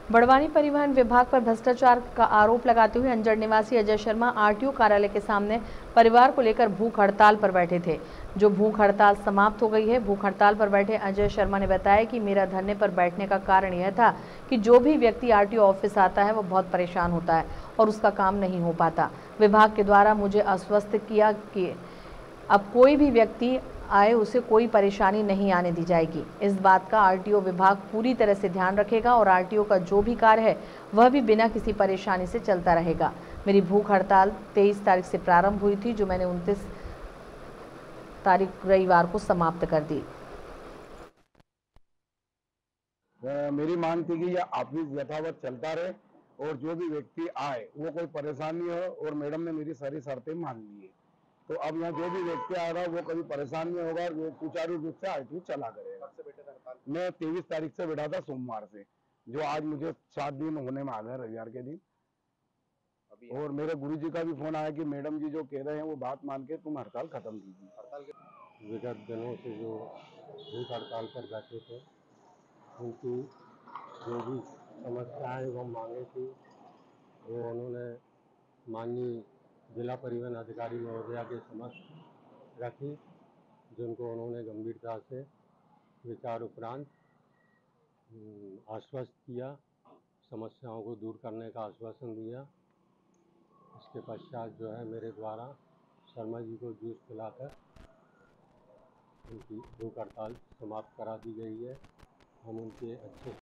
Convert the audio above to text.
बड़वानी परिवहन विभाग पर भ्रष्टाचार का आरोप लगाते हुए अंजड़ निवासी अजय शर्मा आरटीओ कार्यालय के सामने परिवार को लेकर भूख हड़ताल पर बैठे थे, जो भूख हड़ताल समाप्त हो गई है। भूख हड़ताल पर बैठे अजय शर्मा ने बताया कि मेरा धरने पर बैठने का कारण यह था कि जो भी व्यक्ति आरटीओ ऑफिस आता है वो बहुत परेशान होता है और उसका काम नहीं हो पाता। विभाग के द्वारा मुझे आश्वस्त किया कि अब कोई भी व्यक्ति आए उसे कोई परेशानी नहीं आने दी जाएगी। इस बात का आरटीओ विभाग पूरी तरह से ध्यान रखेगा और आरटीओ का जो भी कार्य है वह भी बिना किसी परेशानी से चलता रहेगा। मेरी भूख हड़ताल 23 तारीख से प्रारंभ हुई थी, जो मैंने 29 तारीख रविवार को समाप्त कर दी। मेरी मांग थी कि यह ऑफिस यथावत चलता रहे और जो भी व्यक्ति आए वो कोई परेशानी हो, और मैडम ने मेरी सारी शर्तें मान ली है। तो अब यहाँ जो भी व्यक्ति आ रहा है वो कभी परेशान नहीं होगा, वो सुचारू रूप से आरटीओ चला करेगा। मैं 23 तारीख से बैठा था, सोमवार से, जो आज मुझे 7 दिन होने में आ गए, रविवार के दिन। और मेरे गुरुजी का भी फोन आया कि मैडम जी जो कह रहे हैं वो बात मान के तुम हड़ताल खत्म कीजिए। विगत दिनों से जो भूख हड़ताल पर बैठे थे, उनकी जो भी समस्याएं व मांगे थी वो उन्होंने माननीय जिला परिवहन अधिकारी महोदया के समक्ष रखी, जिनको उन्होंने गंभीरता से विचार उपरांत आश्वस्त किया, समस्याओं को दूर करने का आश्वासन दिया। इसके पश्चात जो है मेरे द्वारा शर्मा जी को जूस पिलाकर उनकी भूख हड़ताल समाप्त करा दी गई है। हम उनके अच्छे